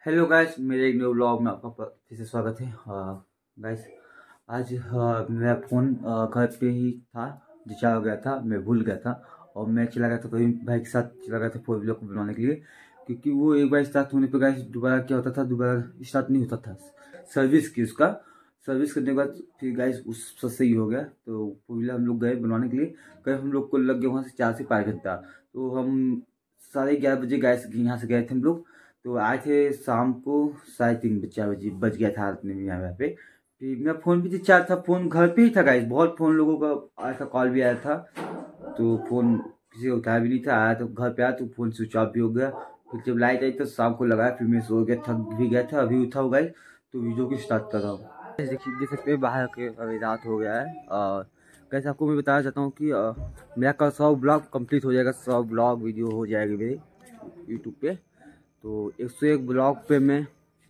Hello guys, मेरे एक new blog में आपका फिर से स्वागत है। गाइस, आज मेरा फ़ोन घर पे ही था, डिस्चार्ज हो गया था। मैं भूल गया था और मैं चला गया था कहीं भाई के साथ, चला गया था 4 व्हीलर को बनवाने के लिए, क्योंकि वो एक बार स्टार्ट होने पे गाइस दोबारा क्या होता था, दोबारा स्टार्ट नहीं होता था। सर्विस की उसका सर्विस करने के बाद फिर गाइस उस सब सही हो गया। तो 4 व्हीलर हम लोग गए बनवाने के लिए। कहीं हम लोग को लग गया वहाँ से 4 से 5 घंटा। तो हम 11:30 गए, यहाँ से गए थे हम लोग। तो आए थे शाम को 3:30 4 बजे बज गया था रात में यहाँ पे। फिर मेरा फ़ोन भी चार्ज था, फ़ोन घर पे ही था गाइस। बहुत फ़ोन लोगों का आया था, कॉल भी आया था। तो फ़ोन किसी को उठाया भी नहीं था। आया तो घर पे आया तो फ़ोन स्विच ऑफ भी हो गया। फिर जब लाइट आई तो शाम को लगाया, फिर मैं सो गया, थक भी गया था। अभी उठा हूँ गाइस, तो वीडियो की स्टार्ट कर रहा हूँ। देखिए, देख सकते हैं बाहर के, अभी रात हो गया है। और कैसे आपको मैं बताना चाहता हूँ कि मेरा कल 100 ब्लॉग कंप्लीट हो जाएगा। 100 ब्लॉग वीडियो हो जाएगी मेरे यूट्यूब पे। तो 101 ब्लॉग पे मैं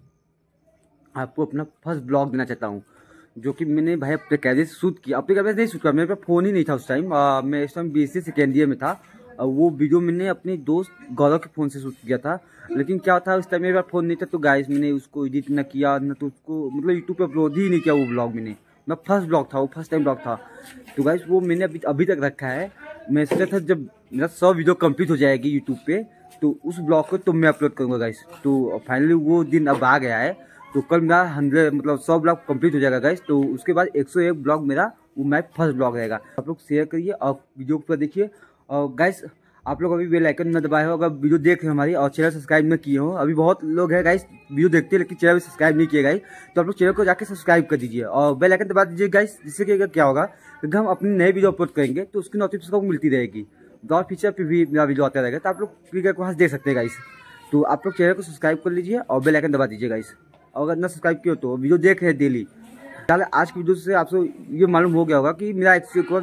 आपको अपना फर्स्ट ब्लॉग देना चाहता हूँ, जो कि मैंने भाई अपने कैमरे से शूट किया। अपने कैमरे से नहीं शूट किया, मेरे पास फ़ोन ही नहीं था उस टाइम। मैं इस टाइम BSc सेकेंड ईयर में था। वो वीडियो मैंने अपने दोस्त गौरव के फ़ोन से शूट किया था। लेकिन क्या था, उस टाइम मेरे पास फ़ोन नहीं था, तो गाइस मैंने उसको एडिट न किया, न तो उसको मतलब यूट्यूब पे अपलोड ही नहीं किया वो ब्लॉग मैंने। मैं फर्स्ट ब्लॉग था, वो फर्स्ट टाइम ब्लॉग था। तो गाइस वो मैंने अभी तक रखा है। मैं सोचा था जब मेरा 100 वीडियो कंप्लीट हो जाएगी यूट्यूब पे, तो उस ब्लॉग को तो मैं अपलोड करूँगा गाइस। तो फाइनली वो दिन अब आ गया है। तो कल मेरा 100 मतलब 100 ब्लॉग कंप्लीट हो जाएगा गाइस। तो उसके बाद 101 ब्लॉग मेरा वो मैं फर्स्ट ब्लॉग रहेगा। आप लोग शेयर करिए और वीडियो पर देखिए। और गाइस, आप लोग अभी बेल आइकन न दबाए हो अगर वीडियो देख रहे हो हमारी, और चैनल सब्सक्राइब न किए हो। अभी बहुत लोग हैं गाइस वीडियो देखते हैं लेकिन चैनल सब्सक्राइब नहीं किए गाइस। तो आप लोग चैनल को जाके सब्सक्राइब कर दीजिए और बेल आइकन दबा दीजिए गाइस, जिससे कि क्या होगा, अगर हम अपने नए वीडियो अपलोड करेंगे तो उसकी नोटिफिकेशन मिलती रहेगी। और फीचर पे भी मेरा वीडियो आता रहेगा, तो आप लोग क्लिक करके वहाँ से देख सकते हैं गाइस। तो आप लोग चैनल को सब्सक्राइब कर लीजिए और बेल आइकन दबा दीजिए गाइस। और अगर ना सब्सक्राइब किया तो वीडियो देख रहे हैं डेली, चल आज की वीडियो से आपको ये मालूम हो गया होगा कि मेरा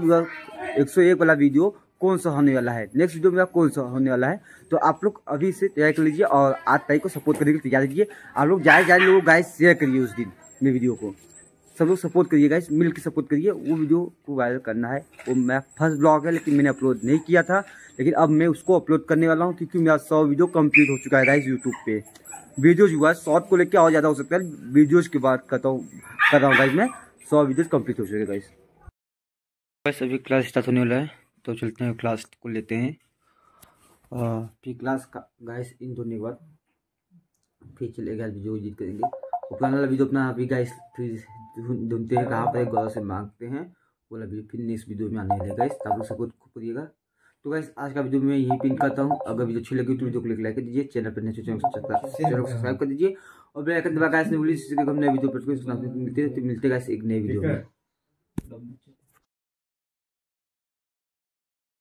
101 वाला वीडियो कौन सा होने वाला है, नेक्स्ट वीडियो मेरा कौन सा होने वाला है। तो आप लोग अभी से तैयार कर लीजिए और 8 तारीख को सपोर्ट करने के लिए तैयार कीजिए। आप लोग जाए लोग गाइस शेयर करिए उस दिन मेरे वीडियो को। सब लोग सपोर्ट करिए गाइस, मिल के सपोर्ट करिए। वो वीडियो को वायरल करना है। वो मेरा फर्स्ट ब्लॉग है लेकिन मैंने अपलोड नहीं किया था, लेकिन अब मैं उसको अपलोड करने वाला हूँ, क्योंकि मेरा 100 वीडियो कंप्लीट हो चुका है गाइस यूट्यूब पे। वीडियोज हुआ शॉर्ट को लेकर और ज़्यादा हो सकता है, वीडियोज की बात कर रहा हूँ गाइस मैं। 100 वीडियोज कंप्लीट हो चुके गाइस। बस अभी क्लास स्टार्ट होने वाला है, तो चलते हैं क्लास को लेते हैं। फिर क्लास का गाइस इन होने के बाद फिर चलेगा वीडियो एडिट करेंगे। पुराना वाला वीडियो अपना अभी गाइस फिर ढूंढते हैं कहाँ पर, गौरव से मांगते हैं। वो वाला वीडियो फिर नेक्स्ट वीडियो में आने वाला है गाइस, तो आप लोग सपोर्ट करिएगा। तो गाइस आज का वीडियो मैं यहीं पिन करता हूँ। अगर वीडियो अच्छी लगी तो वीडियो को लाइक कर दीजिए, चैनल पर नए चैनल को सब्सक्राइब कर दीजिए और बेल आइकन दबा गाइस ने बोली, हम नए वीडियो पर मिलते हैं गाइस एक नए वीडियो में।